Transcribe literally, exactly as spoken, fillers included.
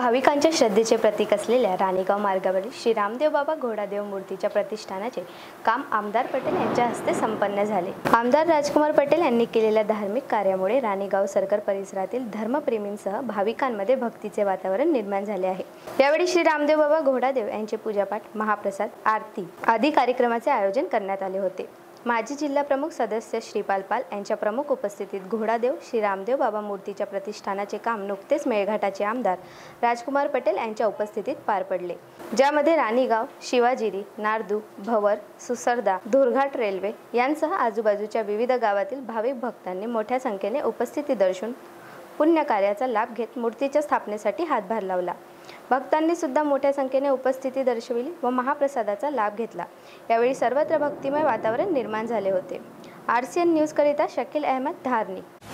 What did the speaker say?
भाविकांच्या श्रद्धेचे प्रतीक असलेल्या राणीगाव मार्गावरील श्री रामदेव बाबा घोडादेव मूर्तीच्या प्रतिष्ठानाचे काम आमदार पटेल यांच्या हस्ते संपन्न झाले। आमदार राजकुमार पटेल यांनी केलेल्या धार्मिक कार्यामुळे राणीगाव सरकार परिसरातील धर्मप्रेमींसह भाविकांमध्ये भक्तीचे वातावरण निर्माण झाले आहे। यावेळी श्री रामदेव बाबा घोडादेव यांचे पूजापाठ, महाप्रसाद, आरती आदी कार्यक्रमाचे आयोजन करण्यात आले होते। माजी जिल्हा प्रमुख सदस्य श्रीपाल पाल यांच्या प्रमुख उपस्थितीत घोडादेव श्री रामदेव बाबा मूर्तीच्या प्रतिष्ठानाचे काम नुकतेच मेळघाटाचे आमदार राजकुमार पटेल यांच्या उपस्थितीत पार पडले, ज्यामध्ये राणीगाव, शिवाजिरी, नारदू, भवर, सुसरदा, धुरघाट रेल्वे यांसह आजूबाजूच्या विविध गावातील भाविक भक्तांनी मोठ्या संख्येने उपस्थिती दर्शवून पुण्य कार्याचा लाभ घेत मूर्तीच्या स्थापनेसाठी हातभार लावला। भक्तांनी सुद्धा मोठ्या संख्येने उपस्थिती दर्शविली व महाप्रसादाचा लाभ घेतला। यावेळी सर्वत्र भक्तिमय वातावरण निर्माण झाले होते। आरसीएन न्यूज करिता शकील अहमद धारणी।